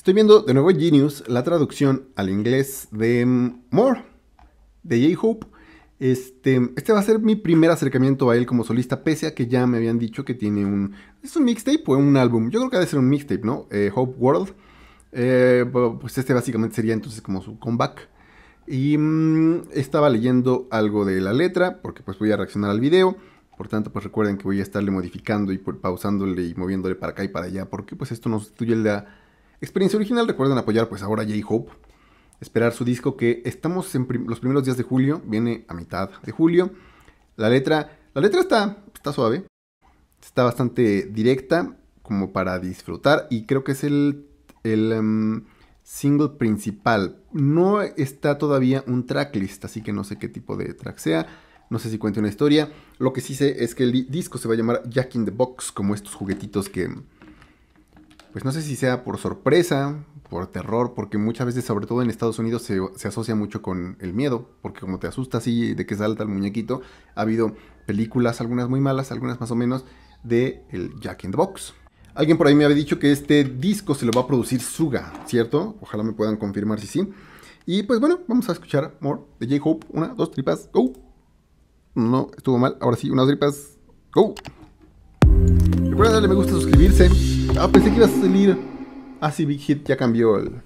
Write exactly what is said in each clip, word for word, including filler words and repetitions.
Estoy viendo de nuevo Genius, la traducción al inglés de More, de J-Hope. Este, este va a ser mi primer acercamiento a él como solista, pese a que ya me habían dicho que tiene un... ¿Es un mixtape o un álbum? Yo creo que ha de ser un mixtape, ¿no? Eh, Hope World. Eh, pues este básicamente sería entonces como su comeback. Y mmm, estaba leyendo algo de la letra, porque pues voy a reaccionar al video. Por tanto, pues recuerden que voy a estarle modificando y pausándole y moviéndole para acá y para allá, porque pues esto no sustituye la experiencia original. Recuerden apoyar pues ahora a J-Hope. Esperar su disco, que estamos en prim los primeros días de julio, viene a mitad de julio. La letra, la letra está, está suave, está bastante directa, como para disfrutar, y creo que es el, el um, single principal. No está todavía un tracklist, así que no sé qué tipo de track sea, no sé si cuente una historia. Lo que sí sé es que el disco se va a llamar Jack in the Box, como estos juguetitos que, pues no sé si sea por sorpresa, por terror, porque muchas veces, sobre todo en Estados Unidos, se, se asocia mucho con el miedo, porque como te asusta así de que salta el muñequito, ha habido películas, algunas muy malas, algunas más o menos, de el Jack in the Box. Alguien por ahí me había dicho que este disco se lo va a producir Suga, ¿cierto? Ojalá me puedan confirmar si sí. Y pues bueno, vamos a escuchar More de J-Hope. Una, dos, tripas, go. No, estuvo mal, ahora sí, unas tripas, go. Recuerden darle me gusta, suscribirse. Ah, pensé que iba a salir. Ah, sí, Big Hit ya cambió el,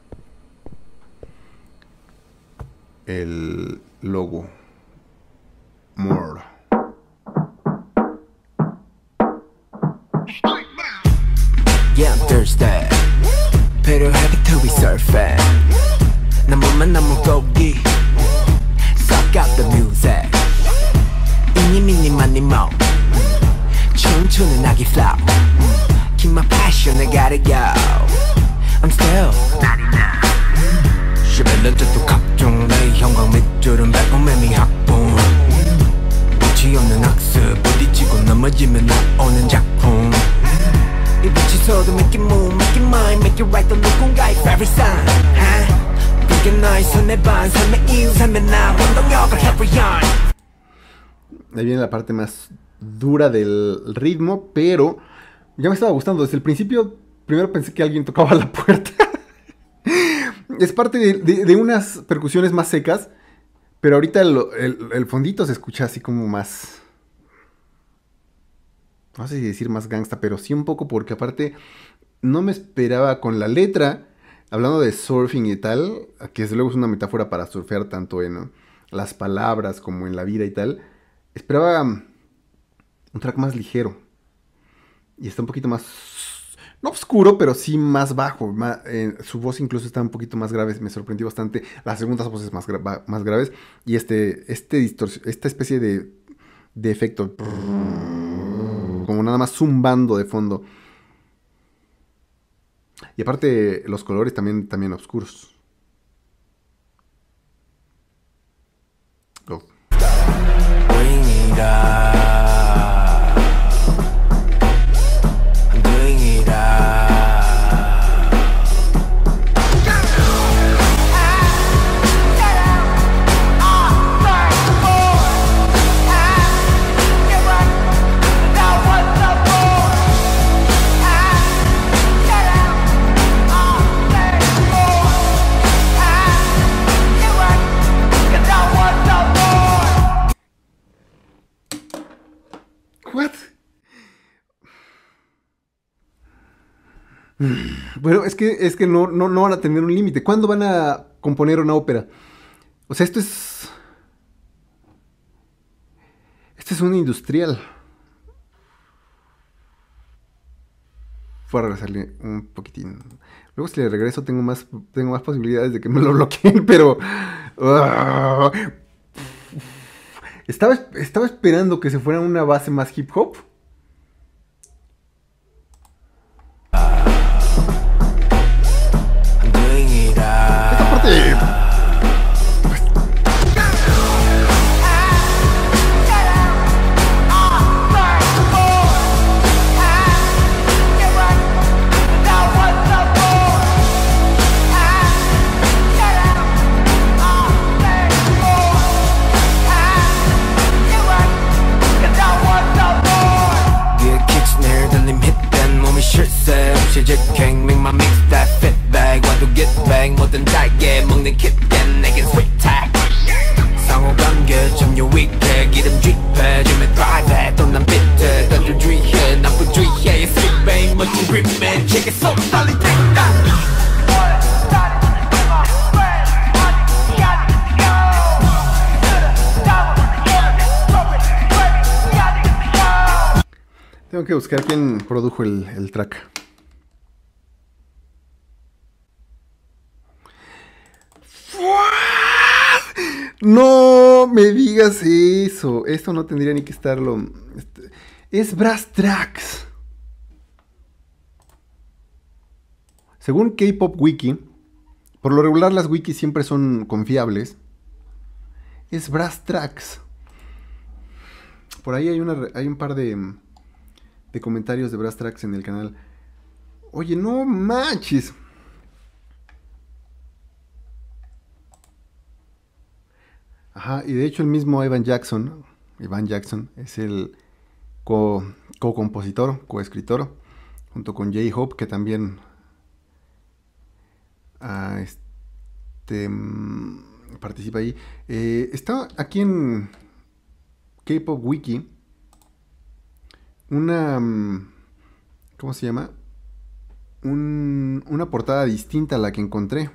el logo. More. Yeah, I'm thirsty. Pero happy to be surfing. 나무만 나무 고기. Suck out the music. 이니 미니 마니 모. 춤추는 아기 flow. Keep my passion, I gotta go. I'm still ninety-nine. 쉐벨런저도 각종 내 형광 밑줄은 백범매미 학봉. 끝이 없는 학습 부딪히고 넘어지면 나오는 작품. 이 빛이 make it move, make it mine, make it right 또 누군가의 favorite sign. 그게 너의 손에 반 삶의 이유 삶의 나 원동력을 carry on. Ahí viene la parte más dura del ritmo, pero ya me estaba gustando. Desde el principio, primero pensé que alguien tocaba la puerta. Es parte de, de, de unas percusiones más secas, pero ahorita el, el, el fondito se escucha así como más... No sé si decir más gangsta, pero sí un poco, porque aparte no me esperaba con la letra, hablando de surfing y tal, que desde luego es una metáfora para surfear tanto en, ¿no?, las palabras como en la vida y tal. Esperaba un track más ligero. Y está un poquito más... No oscuro, pero sí más bajo. Más, eh, su voz incluso está un poquito más grave. Me sorprendió bastante. Las segundas voces más, gra más graves. Y este, este esta especie de, de efecto... Como nada más zumbando de fondo. Y aparte los colores también, también oscuros. Go. Bueno, es que, es que no, no, no van a tener un límite. ¿Cuándo van a componer una ópera? O sea, esto es... Este es un industrial. Voy a regresarle un poquitín. Luego si le regreso tengo más, tengo más posibilidades de que me lo bloqueen, pero... Uh, estaba, estaba esperando que se fuera una base más hip hop. Esta parte... 내 kit대 내겐 sweet tag 상호관계 점유 위태 기름 쥐패 좀에 drive 또 난 비트 던져 주의해 나쁜 주의해 sweet babe 멋진 gripman check it so 빨리 땡다 Tengo que buscar quién produjo el, el track. No me digas eso. Esto no tendría ni que estarlo. Es Brass Tracks. Según K-Pop Wiki, por lo regular las wikis siempre son confiables. Es Brass Tracks. Por ahí hay, una, hay un par de, de comentarios de Brass Tracks en el canal. Oye, no manches. Ajá, y de hecho el mismo Ivan Jackson, Ivan Jackson, es el co- co-compositor, co-escritor, junto con J-Hope, que también ah, este, mm, participa ahí. Eh, está aquí en K-Pop Wiki una, mm, ¿cómo se llama? Un- una portada distinta a la que encontré.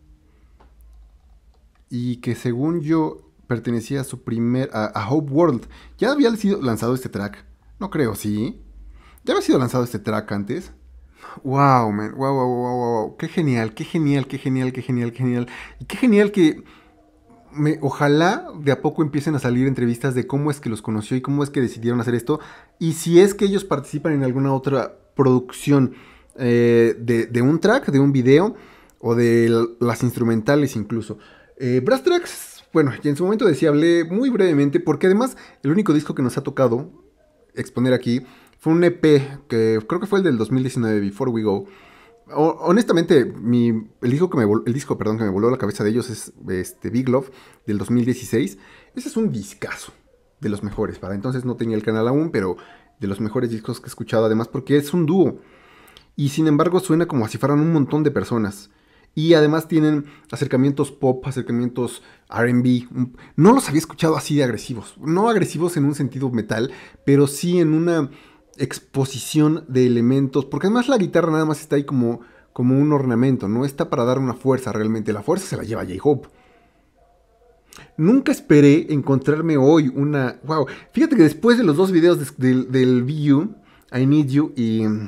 Y que según yo pertenecía a su primer... A, a Hope World. ¿Ya había sido lanzado este track? No creo, ¿sí? ¿Ya había sido lanzado este track antes? Wow, man. Wow, wow, wow, wow, wow. Qué genial, qué genial, qué genial, qué genial, qué genial. Y qué genial que... Me, ojalá de a poco empiecen a salir entrevistas de cómo es que los conoció y cómo es que decidieron hacer esto. Y si es que ellos participan en alguna otra producción eh, de, de un track, de un video o de l- las instrumentales incluso. Eh, Brass Tracks, bueno, y en su momento decía, hablé muy brevemente porque además el único disco que nos ha tocado exponer aquí fue un E P que creo que fue el del dos mil diecinueve, Before We Go. O- honestamente, mi, el, disco que me vol- el disco perdón, que me voló la cabeza de ellos es este, Big Love del dos mil dieciséis. Ese es un discazo, de los mejores. Para entonces no tenía el canal aún, pero de los mejores discos que he escuchado, además porque es un dúo. Y sin embargo suena como si fueran un montón de personas. Y además tienen acercamientos pop, acercamientos R and B. un- No los había escuchado así de agresivos. No agresivos en un sentido metal, pero sí en una exposición de elementos. Porque además la guitarra nada más está ahí como, como un ornamento. No está para dar una fuerza realmente. La fuerza se la lleva J-Hope. Nunca esperé encontrarme hoy una... Wow. Fíjate que después de los dos videos de- del, del V U, I Need You y mm,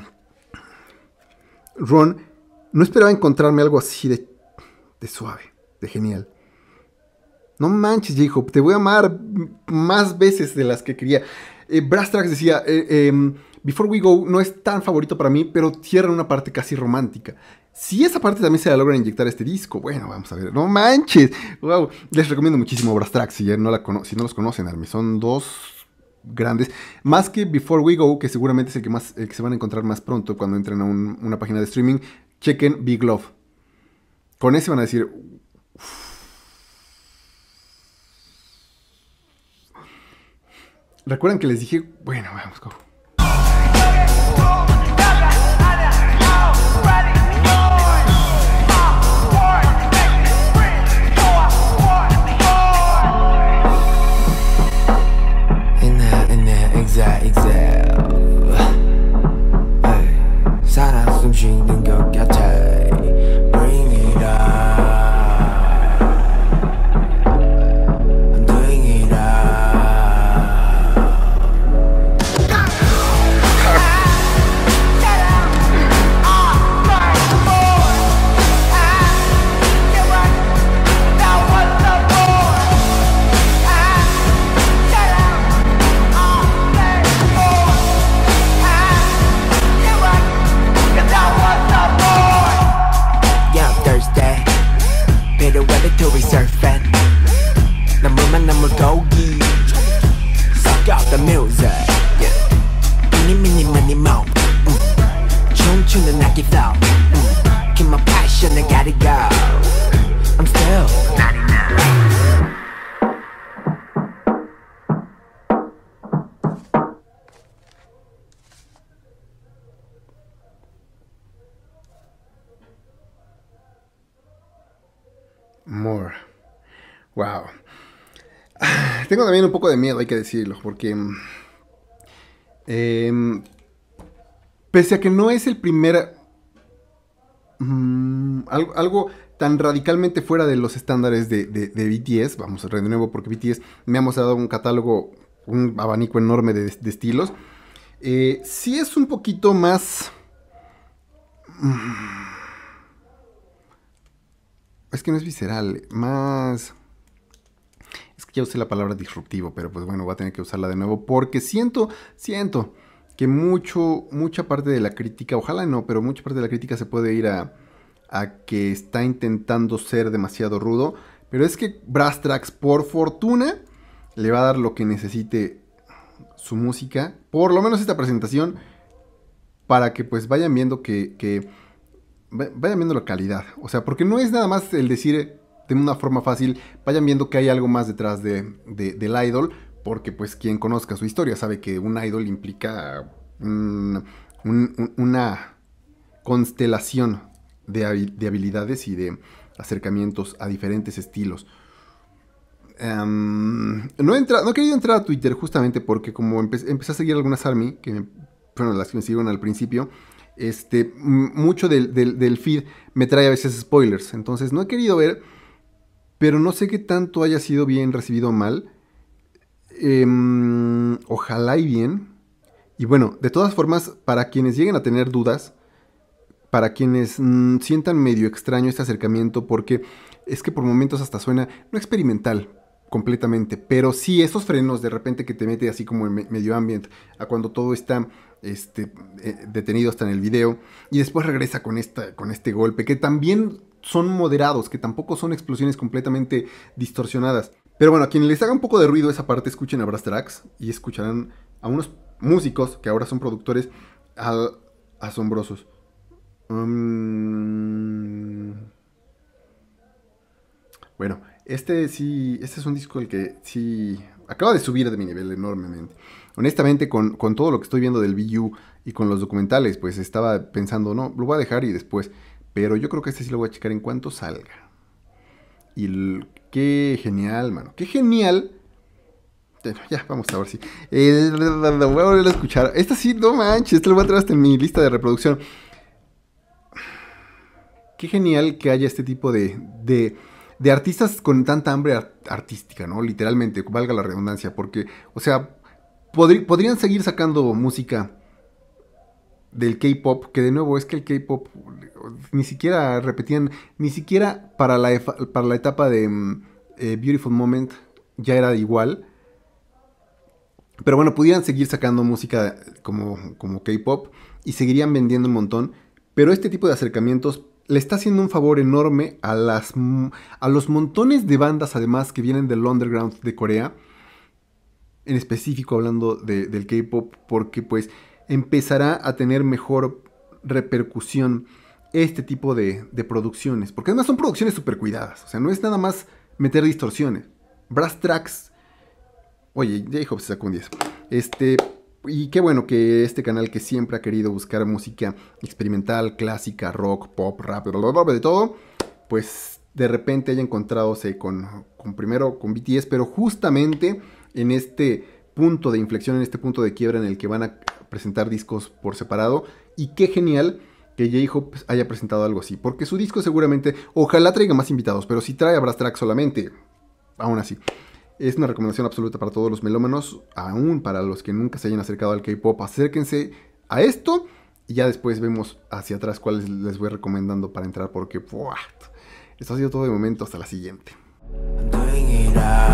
Run, no esperaba encontrarme algo así de, de suave, de genial. No manches, J-Hope, te voy a amar m- más veces de las que quería. Eh, Brass Tracks decía, eh, em, Before We Go no es tan favorito para mí, pero cierra una parte casi romántica. Si esa parte también se la logra inyectar a este disco, bueno, vamos a ver. No manches, wow. Les recomiendo muchísimo Brass Tracks si, ya no, la cono- si no los conocen, Army. Son dos grandes. Más que Before We Go, que seguramente es el que, más, el que se van a encontrar más pronto cuando entren a un- una página de streaming. Chequen Big Love. Con ese van a decir, ¿recuerdan que les dije? Bueno, vamos, go. In there, in there, exact, exact. Ay, 살아 숨쉬는 것 같아. Bring it up. I'm doing it up. Yeah, Thursday. Better weather to be surfing. 나물만 나물 고기. Suck out the music. Yeah. Mini mini money mo. 음. 춤추는 악기 flow. 음. Keep my passion, I gotta go. I'm still ninety-nine. More. Wow. Tengo también un poco de miedo, hay que decirlo, porque eh, pese a que no es el primer um, algo, algo tan radicalmente fuera de los estándares de, de, de B T S, vamos a ver de nuevo porque B T S me ha mostrado un catálogo, un abanico enorme de, de estilos, eh, sí es un poquito más... Um, es que no es visceral, más... Es que ya usé la palabra disruptivo, pero pues bueno, voy a tener que usarla de nuevo porque siento, siento que mucho, mucha parte de la crítica, ojalá no, pero mucha parte de la crítica se puede ir a, a que está intentando ser demasiado rudo, pero es que Brass Tracks, por fortuna, le va a dar lo que necesite su música, por lo menos esta presentación, para que pues vayan viendo que, que vayan viendo la calidad, o sea, porque no es nada más el decir de una forma fácil, vayan viendo que hay algo más detrás de, de, del idol, porque pues quien conozca su historia sabe que un idol implica un, un, una constelación de, de habilidades y de acercamientos a diferentes estilos. Um, no, he entrado, no he querido entrar a Twitter justamente porque como empe empecé a seguir algunas ARMY, que me, bueno, las que me siguieron al principio, este, mucho del, del, del feed me trae a veces spoilers, entonces no he querido ver, pero no sé qué tanto haya sido bien recibido o mal. Eh, ojalá y bien. Y bueno, de todas formas, para quienes lleguen a tener dudas, para quienes mmm, sientan medio extraño este acercamiento, porque es que por momentos hasta suena no experimental completamente, pero sí esos frenos de repente que te mete así como en me medio ambient, a cuando todo está este, eh, detenido hasta en el video, y después regresa con, esta, con este golpe, que también son moderados, que tampoco son explosiones completamente distorsionadas. Pero bueno, a quienes les haga un poco de ruido esa parte, escuchen a Brass Tracks y escucharán a unos músicos que ahora son productores al, asombrosos. Um, bueno, este sí, este es un disco el que sí acaba de subir de mi nivel enormemente. Honestamente, con, con todo lo que estoy viendo del V U y con los documentales, pues estaba pensando, no, lo voy a dejar y después... Pero yo creo que este sí lo voy a checar en cuanto salga. Y el, qué genial, mano. Qué genial. Bueno, ya, vamos a ver si. Eh, lo voy a volver a escuchar. Esta sí, no manches. Este lo voy a traer hasta en mi lista de reproducción. Qué genial que haya este tipo de, de, de artistas con tanta hambre art artística, ¿no? Literalmente, valga la redundancia. Porque, o sea, podri podrían seguir sacando música del K-pop, que de nuevo es que el K-pop ni siquiera repetían, ni siquiera para la, para la etapa de um, eh, Beautiful Moment ya era igual. Pero bueno, pudieran seguir sacando música como, como K-pop y seguirían vendiendo un montón. Pero este tipo de acercamientos le está haciendo un favor enorme a, las, a los montones de bandas además que vienen del underground de Corea. En específico hablando de, del K-pop, porque pues empezará a tener mejor repercusión este tipo de, de producciones. Porque además son producciones súper cuidadas. O sea, no es nada más meter distorsiones. Brass Tracks. Oye, J-Hope se sacó un diez. Este, y qué bueno que este canal que siempre ha querido buscar música experimental, clásica, rock, pop, rap, de todo, pues de repente haya encontradose con, con primero con B T S, pero justamente en este punto de inflexión, en este punto de quiebra en el que van a presentar discos por separado. Y qué genial que J-Hope haya presentado algo así, porque su disco seguramente, ojalá traiga más invitados, pero si trae a Brass Tracks solamente, aún así, es una recomendación absoluta para todos los melómanos, aún para los que nunca se hayan acercado al K-pop, acérquense a esto y ya después vemos hacia atrás cuáles les voy recomendando para entrar, porque ¡buah! Esto ha sido todo de momento, hasta la siguiente.